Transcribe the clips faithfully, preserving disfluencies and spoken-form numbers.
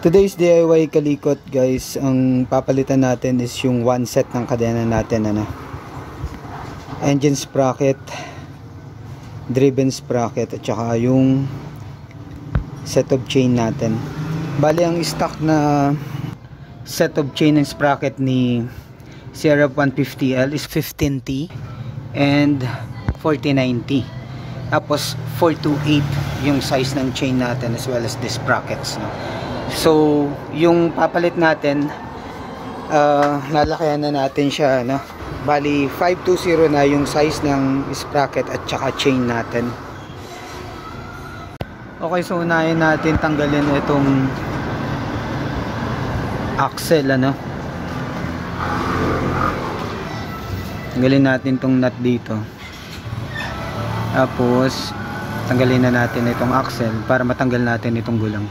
Today's D I Y kalikot guys, ang papalitan natin is yung one set ng kadena natin, ano, engine sprocket, driven sprocket, at saka yung set of chain natin. Bali ang stock na set of chain ng sprocket ni C R F one fifty L is fifteen T and forty ninety. Tapos four twenty-eight yung size ng chain natin as well as the sprockets, no? So yung papalit natin, uh, lalakayan na natin siya, no? Bali five twenty na yung size ng sprocket at saka chain natin. Okay, so unahin natin tanggalin itong axle, ano. Tanggalin natin itong nut dito. Tapos tanggalin na natin itong axle para matanggal natin itong gulang.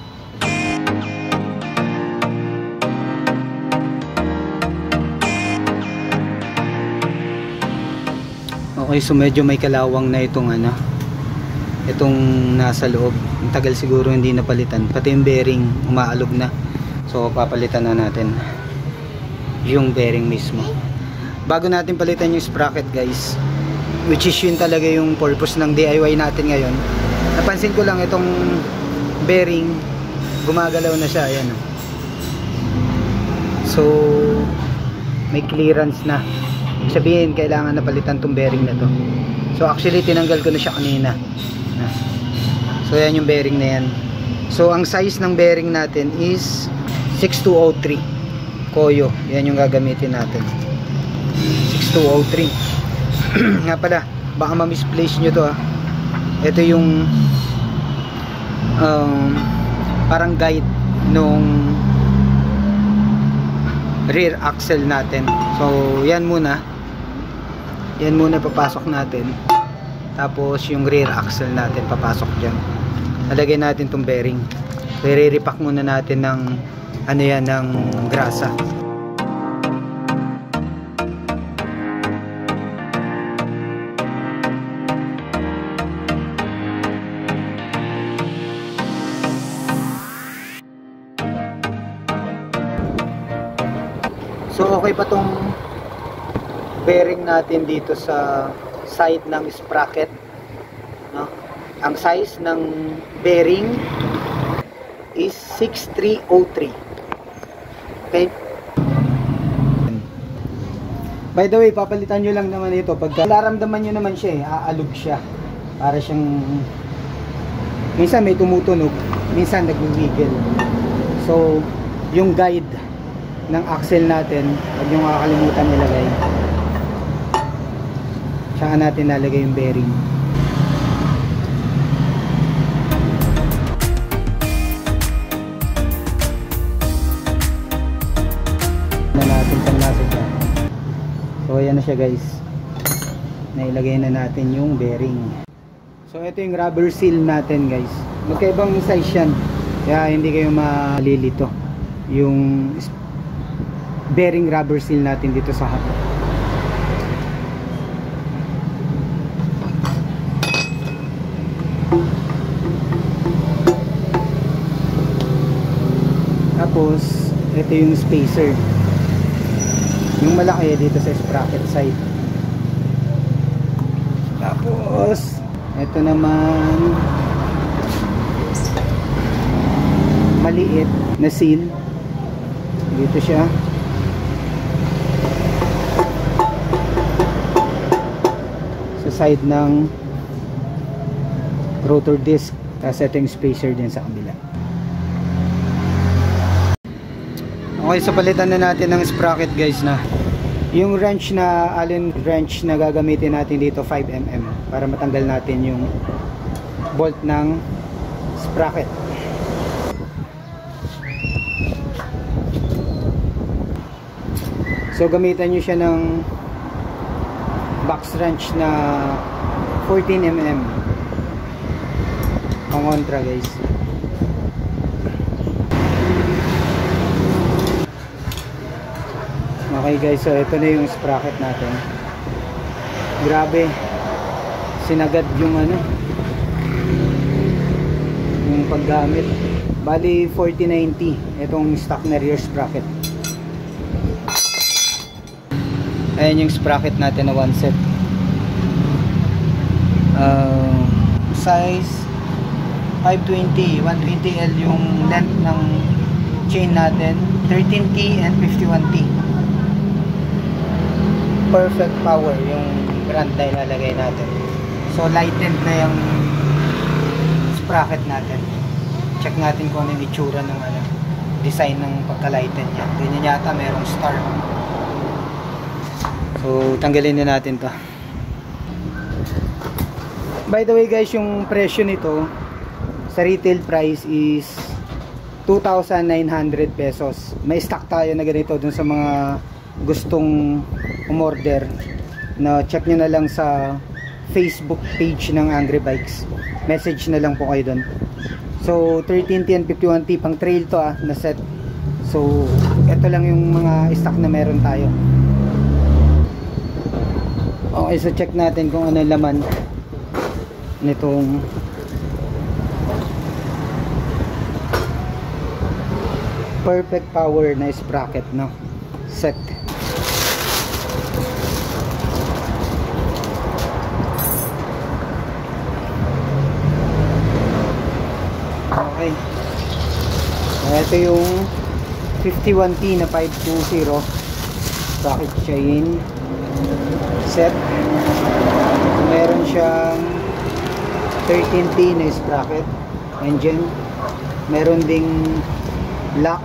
Okay, so medyo may kalawang na itong ano, itong nasa loob. Ang tagal siguro hindi napalitan, pati yung bearing umaalog na. So papalitan na natin yung bearing mismo. Bago natin palitan yung sprocket guys, which is yun talaga yung purpose ng D I Y natin ngayon, napansin ko lang itong bearing gumagalaw na siya, ayan. So may clearance na, sabihin kailangan na palitan tong bearing na to. So actually tinanggal ko na siya kanina. So yan yung bearing na yan. So ang size ng bearing natin is six two oh three Koyo, yan yung gagamitin natin, six two oh three. Nga pala, baka ma-misplace nyo to, ha. Ito yung um, parang guide nung rear axle natin. So yan muna, yan muna papasok natin. Tapos yung rear axle natin papasok dyan. Nalagay natin tong bearing. So i-repack muna natin ng ano yan, ng grasa. So okay pa tong bearing natin dito sa side ng sprocket, no? Ang size ng bearing is six three oh three. Okay? By the way, papalitan nyo lang naman ito. Pag naramdaman nyo naman siya, eh, aalog siya. Para siyang, minsan may tumutunog, minsan nag-wiggle. So yung guide ng axle natin, huwag nyo makakalimutan nilagay. Saka natin nalagay yung bearing. Na natin pang nasa dyan. So ayan na siya guys, nailagay na natin yung bearing. So ito yung rubber seal natin guys. Magkaibang size yan, kaya hindi kayo malilito. Yung bearing rubber seal natin dito sa hub. Tapos ito yung spacer, yung malaki dito sa sprocket side. Tapos ito naman maliit na seal, dito siya. Side ng rotor disc. Tapos ito yung spacer din sa kabila. Okay, so palitan na natin ng sprocket guys, na yung wrench na Allen wrench na gagamitin natin dito five millimeter para matanggal natin yung bolt ng sprocket. So gamitan nyo siya ng box wrench na fourteen millimeter pang kontra guys. Okay guys, so ito na yung sprocket natin. Grabe, sinagad yung ano, yung paggamit. Bali forty ninety itong stock na rear sprocket. Ayan yung sprocket natin na one set. Uh, size five twenty, one twenty L yung length ng chain natin, thirteen T and fifty-one T. Perfect power yung brand na ilalagay natin. So lightened na yung sprocket natin. Check natin kung ano yung itsura ng ano, design ng pagka-lighten niya. Ganyan yata merong star. So tanggalin na natin to. By the way guys, yung presyo nito sa retail price is two thousand nine hundred pesos. May stock tayo na ganito dun sa mga gustong umorder, na check nyo na lang sa Facebook page ng Angry Bikes. Message na lang po kayo dun. So thirteen T and fifty-one T pang trail to ah, na set. So ito lang yung mga stock na meron tayo. Okay, so check natin kung ano laman nitong perfect power na sprocket, no, set. Okay, so ito yung fifty-one T na five twenty sprocket chain set. Meron siyang thirteen T na sprocket engine, meron ding lock,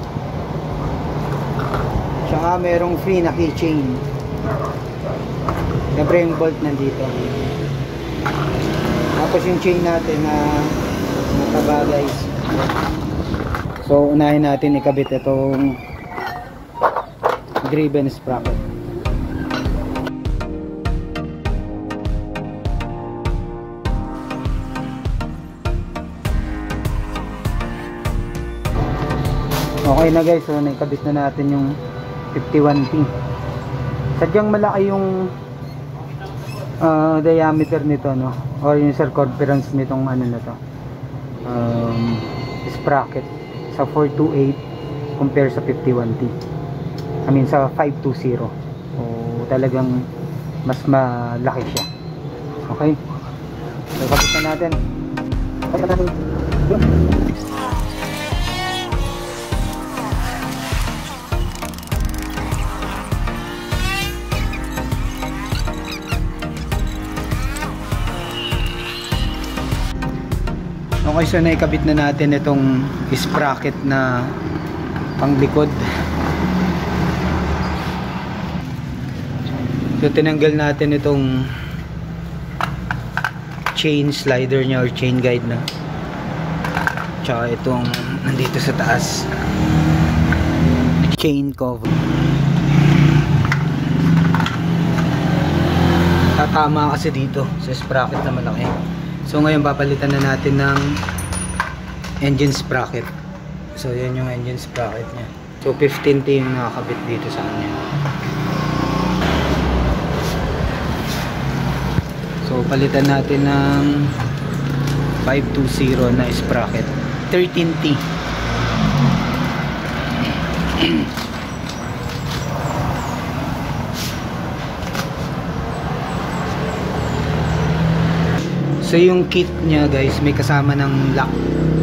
tsaka merong free na keychain. Siyempre yung bolt nandito, tapos yung chain natin na mataba guys. So unahin natin ikabit itong driven sprocket. Okay na guys, so naikabit na natin yung fifty-one T. Sadyang malaki yung uh, diameter nito, no, or yung circumference nitong ano na to, um, sprocket sa four twenty-eight compare sa fifty-one T, I mean sa five twenty. So talagang mas malaki siya. Okay, so kabit na natin. Kabit na natin. Okay, so naikabit na natin itong sprocket na panglikod. So tinanggal natin itong chain slider nya or chain guide na, tsaka itong nandito sa taas chain cover. Tatama kasi dito sa sprocket na malaki. So ngayon papalitan na natin ng engine sprocket. So yan yung engine sprocket nya. So fifteen T yung nakakabit dito sa kanya. So palitan natin ng five twenty na sprocket, thirteen T. So yung kit niya guys, may kasama ng lock,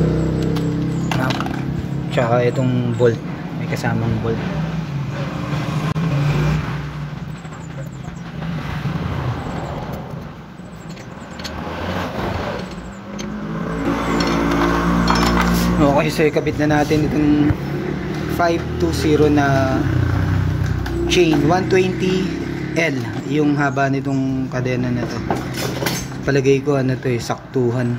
tsaka itong bolt, may kasamang bolt. Okay, so ikabit na natin itong five twenty na chain, one twenty L yung haba nitong kadena na to. Palagay ko ano to eh, saktuhan.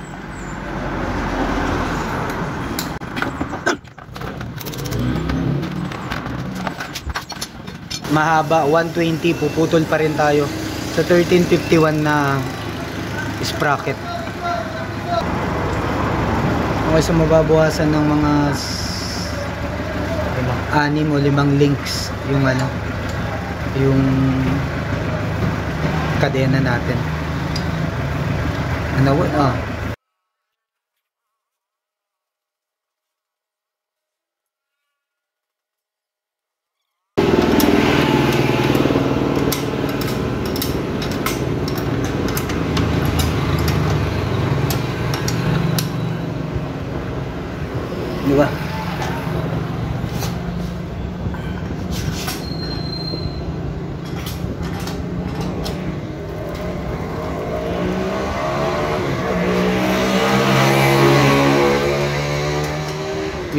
Mahaba one twenty, puputol pa rin tayo sa thirteen fifty-one na sprocket. Okay, so mababawasan ng mga anim o limang links yung ano, yung kadena natin. Ano, ah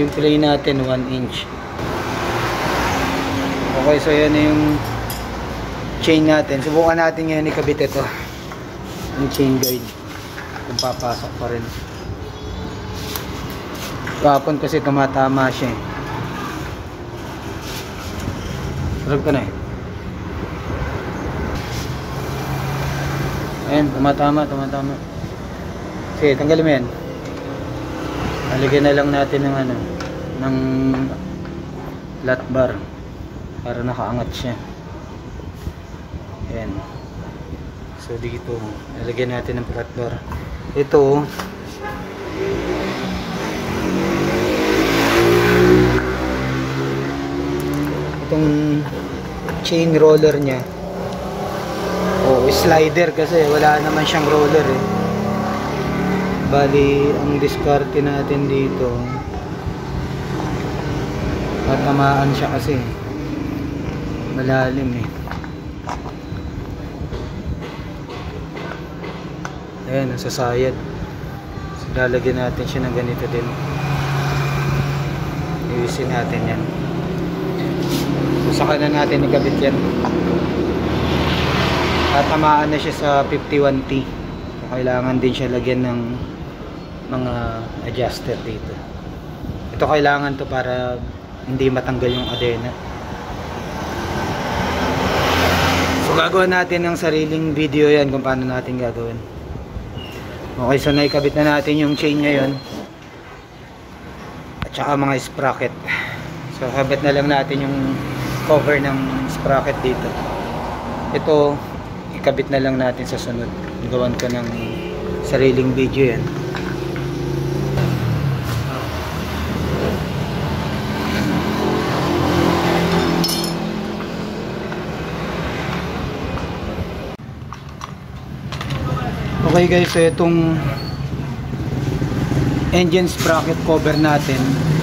yung play natin one inch. Okay, so yan na yung chain natin. Subukan natin ngayon ikabit ito, yung chain guide, kung papasok pa rin. Kapon kasi tumatama siya eh. Sarap ka na eh. Ayan, tumatama, tumatama. Sige, tanggalin mo yan. Halagyan na lang natin ng ano, ng flat bar para nakaangat siya. Ayan. So dito, halagyan natin ng flat bar. Ito, itong chain roller niya, oh, slider kasi wala naman siyang roller eh. Bali, ang diskarte natin dito, matamaan siya kasi malalim eh. Ayan, nasasayad. So, lalagyan natin siya ng ganito din. Iwisin natin yan. So, saka na natin ikabit yan. Tatamaan na siya sa fifty-one T. So, kailangan din siya lagyan ng mga adjuster dito. Ito kailangan to para hindi matanggal yung adena. So gagawin natin ng sariling video yan kung paano natin gagawin. Okay, so naikabit na natin yung chain ngayon at saka mga sprocket. So kabit na lang natin yung cover ng sprocket dito. Ito ikabit na lang natin sa sunod. Gawan ko ng sariling video yan. Okay guys, so itong engine sprocket cover natin,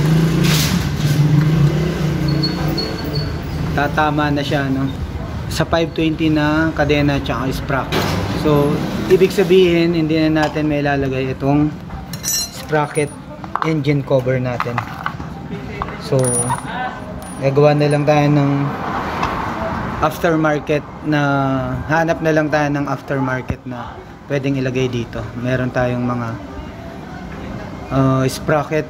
tatama na siya no sa five twenty na kadena at sprocket. So ibig sabihin hindi na natin may lalagay itong sprocket engine cover natin. So gagawa na lang tayo ng aftermarket na, hanap na lang tayo ng aftermarket na pwedeng ilagay dito. Meron tayong mga uh, sprocket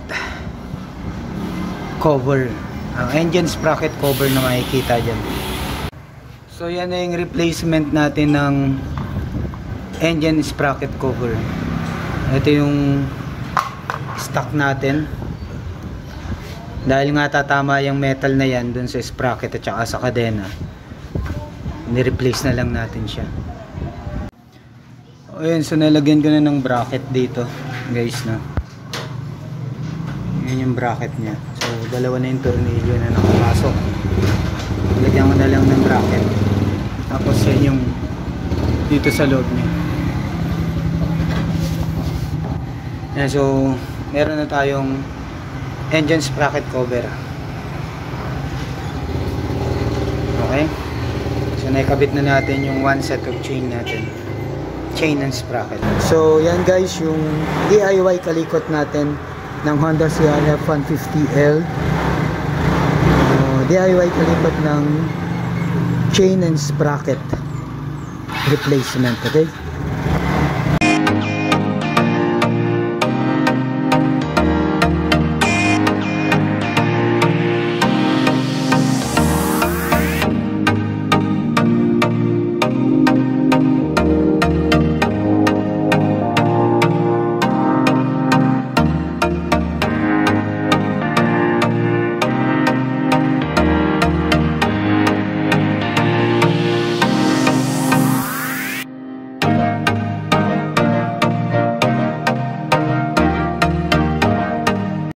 cover, uh, engine sprocket cover na makikita dyan. So yan na yung replacement natin ng engine sprocket cover. Ito yung stock natin. Dahil nga tatama yung metal na yan dun sa sprocket at saka sa kadena, ni-replace na lang natin siya. Ayan, so nalagyan ko na ng bracket dito guys na. Yan yung bracket nya. So dalawa na yung tornilyo na nakapasok. Lagyan ko na lang ng bracket. Tapos yan yung dito sa loob nya. Yan, so meron na tayong engine sprocket cover. Okay, so naikabit na natin yung one set of chain natin, chain and sprocket. So yan guys yung D I Y kalikot natin ng Honda C R F one fifty L. uh, D I Y kalikot ng chain and sprocket replacement. Okay.